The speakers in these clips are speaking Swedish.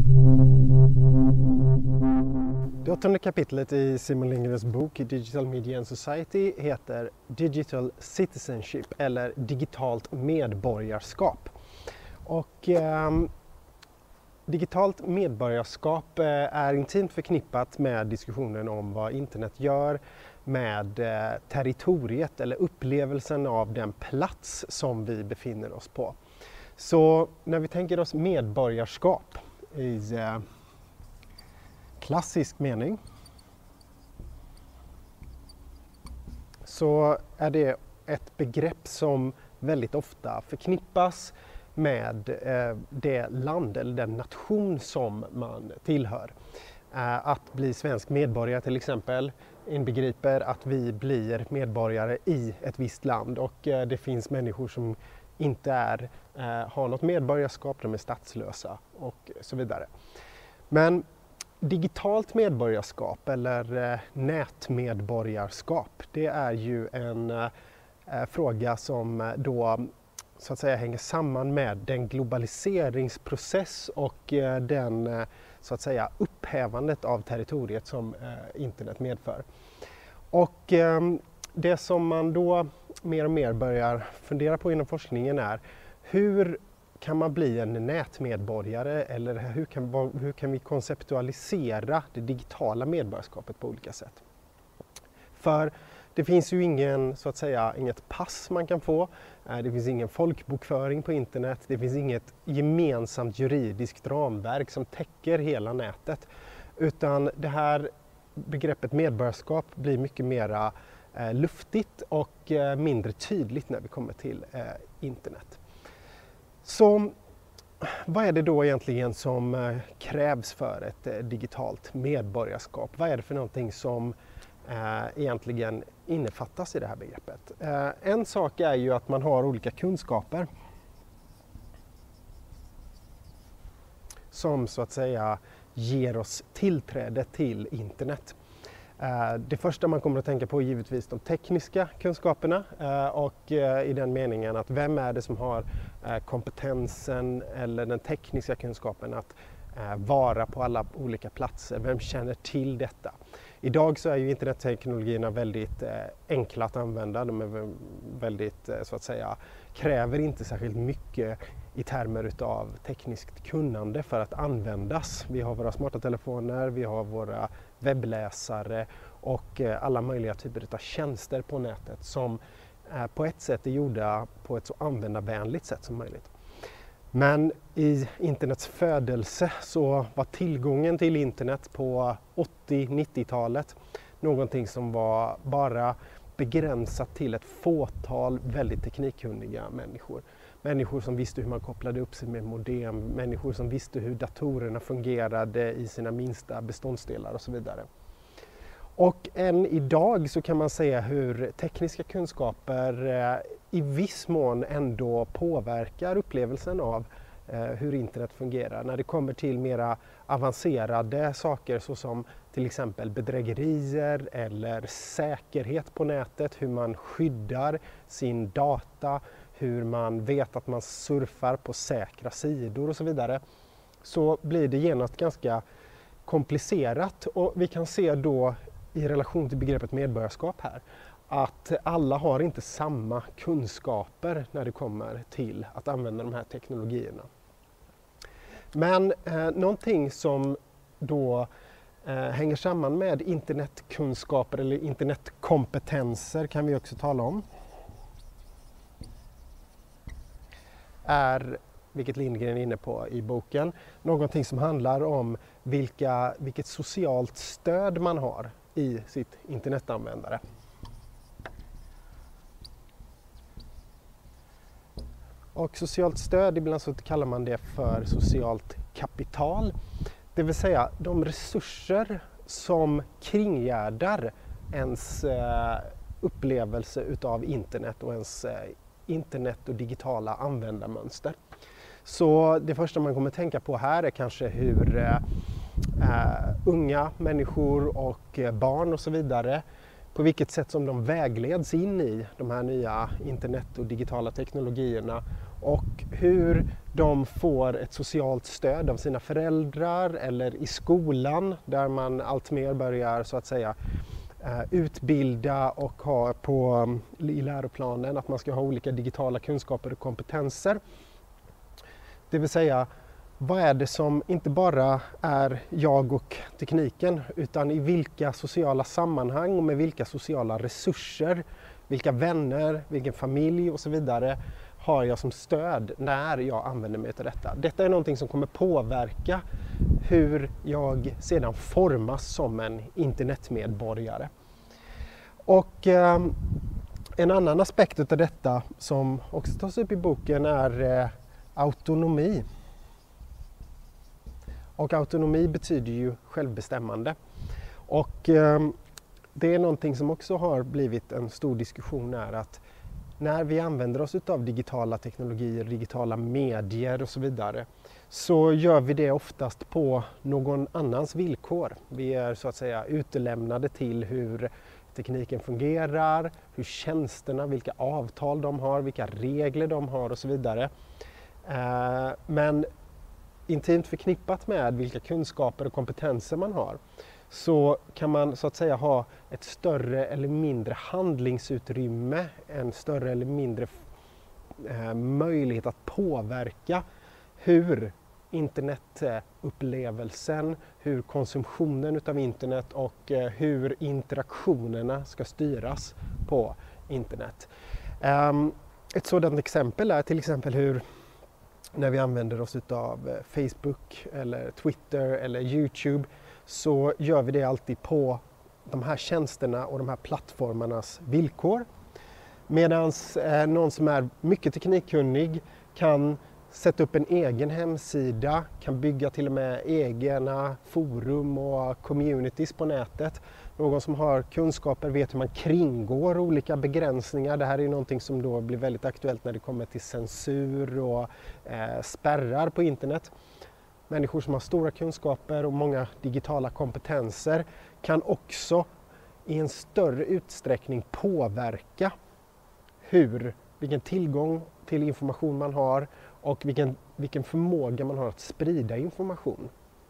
Det 8:e kapitlet i Simon Lindgrens bok Digital Media and Society heter Digital Citizenship eller digitalt medborgarskap. Och digitalt medborgarskap är intimt förknippat med diskussionen om vad internet gör med territoriet eller upplevelsen av den plats som vi befinner oss på. Så när vi tänker oss medborgarskap i klassisk mening så är det ett begrepp som väldigt ofta förknippas med det land eller den nation som man tillhör. Att bli svensk medborgare till exempel inbegriper att vi blir medborgare i ett visst land, och det finns människor som inte har något medborgarskap, de är statslösa och så vidare. Men digitalt medborgarskap eller nätmedborgarskap, det är ju en fråga som då så att säga hänger samman med den globaliseringsprocess och den så att säga upphävandet av territoriet som internet medför. Och det som man då mer och mer börjar fundera på inom forskningen är hur kan man bli en nätmedborgare, eller hur kan vi konceptualisera det digitala medborgarskapet på olika sätt? För det finns ju inget pass man kan få, det finns ingen folkbokföring på internet, det finns inget gemensamt juridiskt ramverk som täcker hela nätet. Utan det här begreppet medborgarskap blir mycket mera luftigt och mindre tydligt när vi kommer till internet. Så vad är det då egentligen som krävs för ett digitalt medborgarskap? Vad är det för någonting som egentligen innefattas i det här begreppet? En sak är ju att man har olika kunskaper som så att säga ger oss tillträde till internet. Det första man kommer att tänka på är givetvis de tekniska kunskaperna, och i den meningen att vem är det som har kompetensen eller den tekniska kunskapen att vara på alla olika platser, vem känner till detta? Idag så är ju internetteknologierna väldigt enkla att använda, de är väldigt så att säga kräver inte särskilt mycket i termer utav tekniskt kunnande för att användas. Vi har våra smarta telefoner, vi har våra webbläsare och alla möjliga typer av tjänster på nätet som på ett sätt är gjorda på ett så användarvänligt sätt som möjligt. Men i internets födelse så var tillgången till internet på 80-90-talet någonting som var bara begränsat till ett fåtal väldigt teknikkunniga människor. Människor som visste hur man kopplade upp sig med modem, människor som visste hur datorerna fungerade i sina minsta beståndsdelar och så vidare. Och än idag så kan man säga hur tekniska kunskaper i viss mån ändå påverkar upplevelsen av hur internet fungerar. När det kommer till mera avancerade saker såsom till exempel bedrägerier eller säkerhet på nätet, hur man skyddar sin data, hur man vet att man surfar på säkra sidor och så vidare, så blir det genast ganska komplicerat. Och vi kan se då i relation till begreppet medborgarskap här att alla har inte samma kunskaper när det kommer till att använda de här teknologierna. Men någonting som då hänger samman med internetkunskaper eller internetkompetenser kan vi också tala om, är, vilket Lindgren är inne på i boken, någonting som handlar om vilket socialt stöd man har i sitt internetanvändare. Och socialt stöd, ibland så kallar man det för socialt kapital. Det vill säga de resurser som kringgärdar ens upplevelse utav internet och ens internet och digitala användarmönster. Så det första man kommer tänka på här är kanske hur unga människor och barn och så vidare, på vilket sätt som de vägleds in i de här nya internet och digitala teknologierna och hur de får ett socialt stöd av sina föräldrar eller i skolan där man allt mer börjar så att säga utbilda och ha i läroplanen att man ska ha olika digitala kunskaper och kompetenser. Det vill säga, vad är det som inte bara är jag och tekniken, utan i vilka sociala sammanhang och med vilka sociala resurser, vilka vänner, vilken familj och så vidare har jag som stöd när jag använder mig av detta. Detta är någonting som kommer påverka hur jag sedan formas som en internetmedborgare. Och en annan aspekt av detta som också tas upp i boken är autonomi. Och autonomi betyder ju självbestämmande. Och det är någonting som också har blivit en stor diskussion är att när vi använder oss av digitala teknologier, digitala medier och så vidare så gör vi det oftast på någon annans villkor. Vi är så att säga utelämnade till hur tekniken fungerar, hur tjänsterna, vilka avtal de har, vilka regler de har och så vidare. Men intimt förknippat med vilka kunskaper och kompetenser man har så kan man så att säga ha ett större eller mindre handlingsutrymme, en större eller mindre möjlighet att påverka hur internetupplevelsen, hur konsumtionen utav internet och hur interaktionerna ska styras på internet. Ett sådant exempel är till exempel hur när vi använder oss av Facebook eller Twitter eller YouTube så gör vi det alltid på de här tjänsterna och de här plattformarnas villkor. Medan någon som är mycket teknikkunnig kan sätta upp en egen hemsida, kan bygga till och med egna forum och communities på nätet. Någon som har kunskaper vet hur man kringgår olika begränsningar. Det här är någonting som då blir väldigt aktuellt när det kommer till censur och spärrar på internet. Människor som har stora kunskaper och många digitala kompetenser kan också i en större utsträckning påverka vilken tillgång till information man har och vilken förmåga man har att sprida information.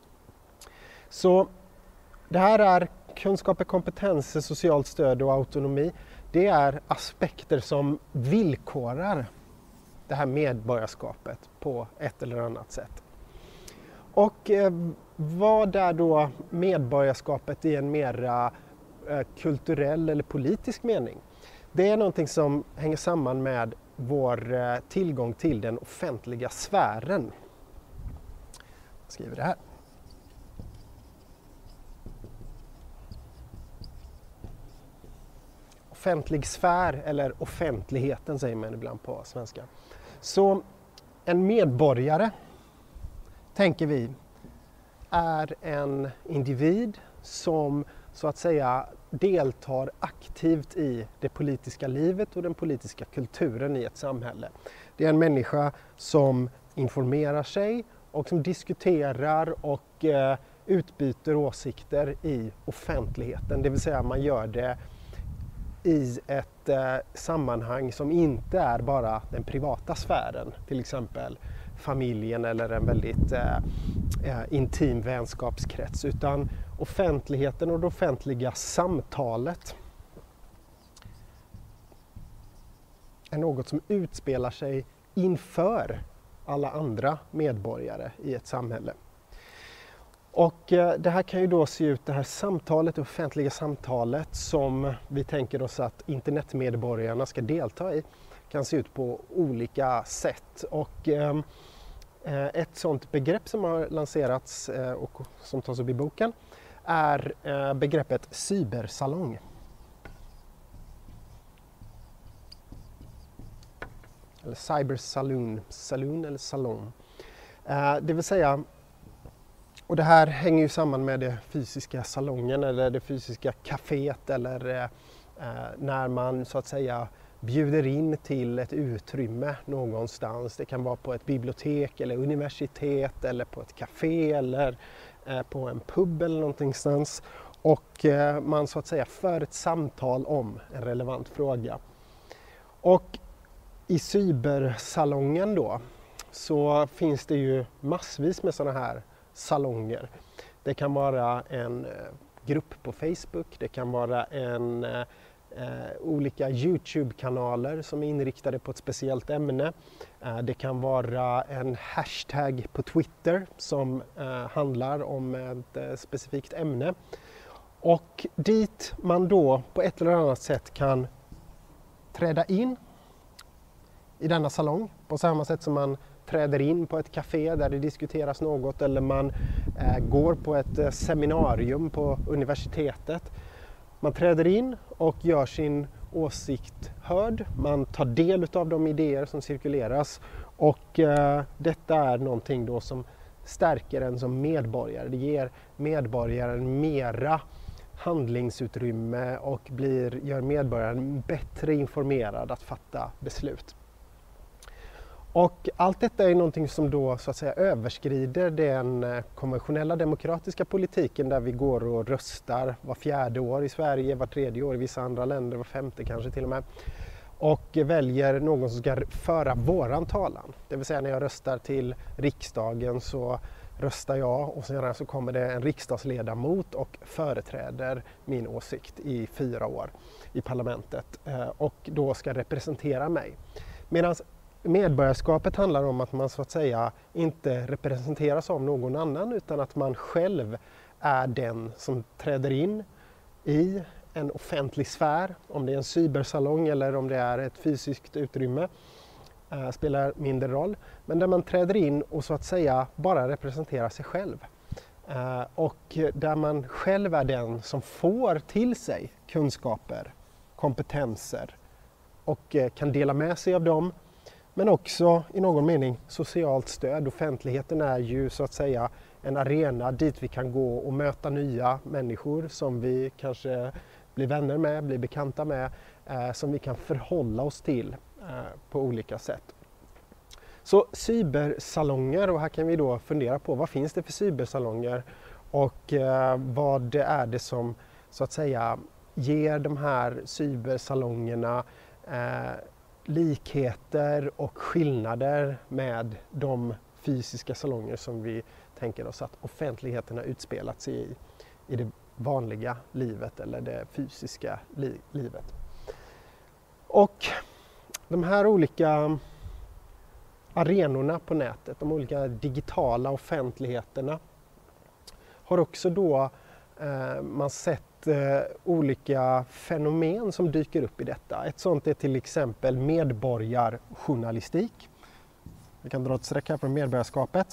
Så det här är kunskaper, kompetenser, socialt stöd och autonomi. Det är aspekter som villkorar det här medborgarskapet på ett eller annat sätt. Och vad är då medborgarskapet i en mera kulturell eller politisk mening? Det är någonting som hänger samman med vår tillgång till den offentliga sfären. Jag skriver det här. Offentlig sfär, eller offentligheten säger man ibland på svenska. Så en medborgare, tänker vi, är en individ som så att säga deltar aktivt i det politiska livet och den politiska kulturen i ett samhälle. Det är en människa som informerar sig och som diskuterar och utbyter åsikter i offentligheten. Det vill säga man gör det i ett sammanhang som inte är bara den privata sfären, till exempel familjen eller en väldigt intim vänskapskrets, utan offentligheten och det offentliga samtalet är något som utspelar sig inför alla andra medborgare i ett samhälle. Och det här kan ju då se ut, det här samtalet, det offentliga samtalet som vi tänker oss att internetmedborgarna ska delta i, kan se ut på olika sätt. Och ett sådant begrepp som har lanserats och som tas upp i boken är begreppet cybersalong. Eller cybersaloon, saloon eller salong. Det vill säga, och det här hänger ju samman med det fysiska salongen eller det fysiska kaféet eller när man så att säga bjuder in till ett utrymme någonstans. Det kan vara på ett bibliotek eller universitet eller på ett café eller på en pub eller någonstans. Och man så att säga för ett samtal om en relevant fråga. Och I cybersalongen då så finns det ju massvis med sådana här salonger. Det kan vara en grupp på Facebook, det kan vara olika YouTube-kanaler som är inriktade på ett speciellt ämne. Det kan vara en hashtag på Twitter som handlar om ett specifikt ämne. Och dit man då på ett eller annat sätt kan träda in i denna salong på samma sätt som man träder in på ett café där det diskuteras något, eller man går på ett seminarium på universitetet. Man träder in och gör sin åsikt hörd. Man tar del av de idéer som cirkuleras, och detta är någonting då som stärker en som medborgare. Det ger medborgaren mera handlingsutrymme och gör medborgaren bättre informerad att fatta beslut. Och allt detta är någonting som då så att säga överskrider den konventionella demokratiska politiken där vi går och röstar var 4:e år i Sverige, var 3:e år i vissa andra länder, var 5:e kanske till och med. Och väljer någon som ska föra våran talan. Det vill säga när jag röstar till riksdagen så röstar jag, och sedan så kommer det en riksdagsledamot och företräder min åsikt i 4 år i parlamentet och då ska representera mig. Medan medborgarskapet handlar om att man så att säga inte representeras av någon annan, utan att man själv är den som träder in i en offentlig sfär. Om det är en cybersalong eller om det är ett fysiskt utrymme spelar mindre roll. Men där man träder in och så att säga bara representerar sig själv. Och där man själv är den som får till sig kunskaper, kompetenser och kan dela med sig av dem. Men också i någon mening socialt stöd. Offentligheten är ju så att säga en arena dit vi kan gå och möta nya människor som vi kanske blir vänner med, blir bekanta med, som vi kan förhålla oss till på olika sätt. Så cybersalonger, och här kan vi då fundera på vad finns det för cybersalonger och vad är det som så att säga ger de här cybersalongerna likheter och skillnader med de fysiska salonger som vi tänker oss att offentligheten har utspelat sig i det vanliga livet eller det fysiska livet. Och de här olika arenorna på nätet, de olika digitala offentligheterna, har också då man sett olika fenomen som dyker upp i detta. Ett sådant är till exempel medborgarjournalistik. Vi kan dra ett streck här från medborgarskapet.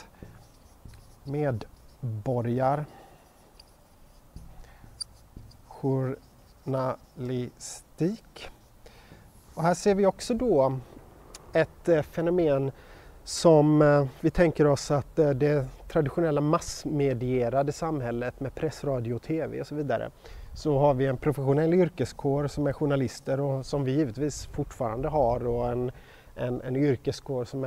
Medborgarjournalistik. Och här ser vi också då ett fenomen som vi tänker oss att det traditionella massmedierade samhället med press, radio och tv och så vidare, så har vi en professionell yrkeskår som är journalister och som vi givetvis fortfarande har, och en yrkeskår som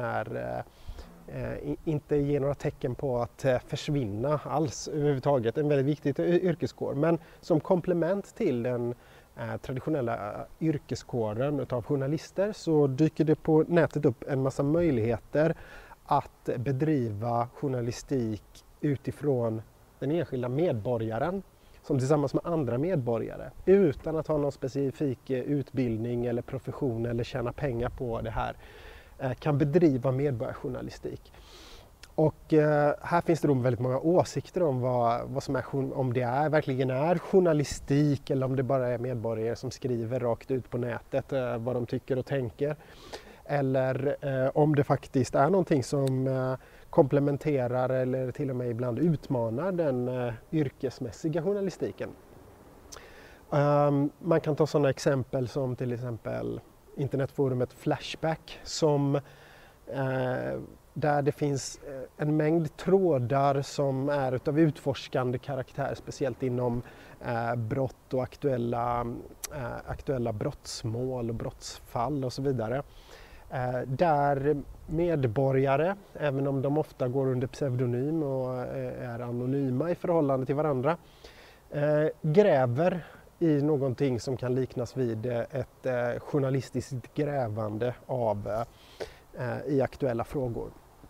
inte ger några tecken på att försvinna alls överhuvudtaget. En väldigt viktig yrkeskår, men som komplement till den traditionella yrkeskåren av journalister så dyker det på nätet upp en massa möjligheter att bedriva journalistik utifrån den enskilda medborgaren som tillsammans med andra medborgare utan att ha någon specifik utbildning eller profession eller tjäna pengar på det här kan bedriva medborgarjournalistik. Och här finns det då väldigt många åsikter om vad som är, om det verkligen är journalistik eller om det bara är medborgare som skriver rakt ut på nätet vad de tycker och tänker. Eller om det faktiskt är någonting som komplementerar eller till och med ibland utmanar den yrkesmässiga journalistiken. Man kan ta sådana exempel som till exempel internetforumet Flashback som där det finns en mängd trådar som är utav utforskande karaktär, speciellt inom brott och aktuella brottsmål och brottsfall och så vidare. Där medborgare, även om de ofta går under pseudonym och är anonyma i förhållande till varandra, gräver i någonting som kan liknas vid ett journalistiskt grävande i aktuella frågor.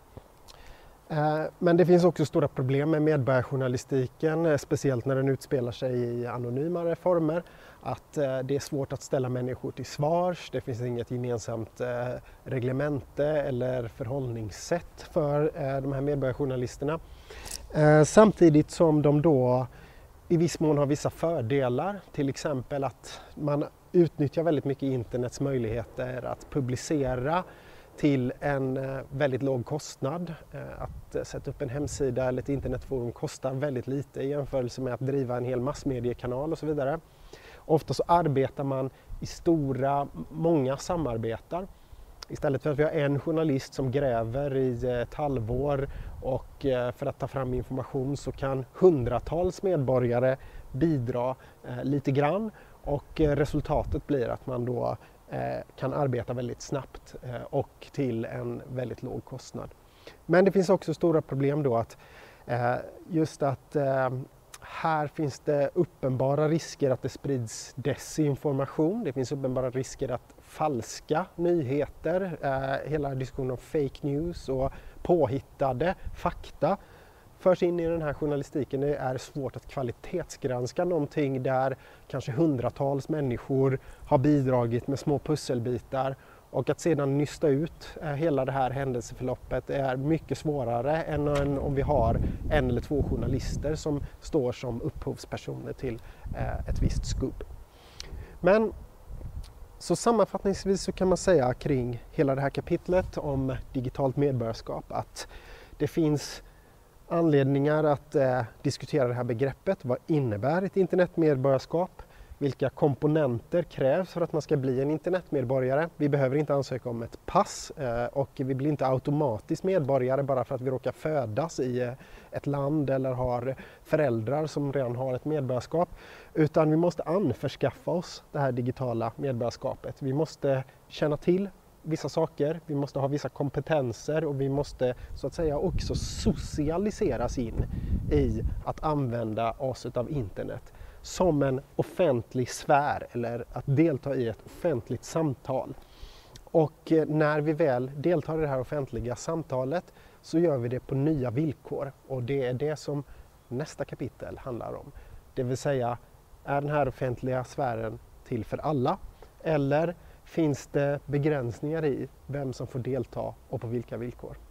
Men det finns också stora problem med medborgarjournalistiken, speciellt när den utspelar sig i anonymare former. Att det är svårt att ställa människor till svars, det finns inget gemensamt reglemente eller förhållningssätt för de här medborgarjournalisterna. Samtidigt som de då i viss mån har vissa fördelar, till exempel att man utnyttjar väldigt mycket internets möjligheter att publicera till en väldigt låg kostnad. Att sätta upp en hemsida eller ett internetforum kostar väldigt lite i jämförelse med att driva en hel massmediekanal och så vidare. Ofta så arbetar man i många samarbetar. Istället för att vi har en journalist som gräver i ett halvår och för att ta fram information så kan hundratals medborgare bidra lite grann och resultatet blir att man då kan arbeta väldigt snabbt och till en väldigt låg kostnad. Men det finns också stora problem då att här finns det uppenbara risker att det sprids desinformation. Det finns uppenbara risker att falska nyheter, hela diskussionen om fake news och påhittade fakta förs in i den här journalistiken. Det är svårt att kvalitetsgranska någonting där kanske hundratals människor har bidragit med små pusselbitar och att sedan nysta ut hela det här händelseförloppet är mycket svårare än om vi har en eller två journalister som står som upphovspersoner till ett visst scoop. Men så sammanfattningsvis så kan man säga kring hela det här kapitlet om digitalt medborgarskap att det finns anledningar att diskutera det här begreppet. Vad innebär ett internetmedborgarskap? Vilka komponenter krävs för att man ska bli en internetmedborgare? Vi behöver inte ansöka om ett pass och vi blir inte automatiskt medborgare bara för att vi råkar födas i ett land eller har föräldrar som redan har ett medborgarskap. Utan vi måste anförskaffa oss det här digitala medborgarskapet. Vi måste känna till vissa saker, vi måste ha vissa kompetenser och vi måste så att säga också socialiseras in i att använda oss av internet som en offentlig sfär eller att delta i ett offentligt samtal. Och när vi väl deltar i det här offentliga samtalet så gör vi det på nya villkor och det är det som nästa kapitel handlar om. Det vill säga, är den här offentliga sfären till för alla eller finns det begränsningar i vem som får delta och på vilka villkor?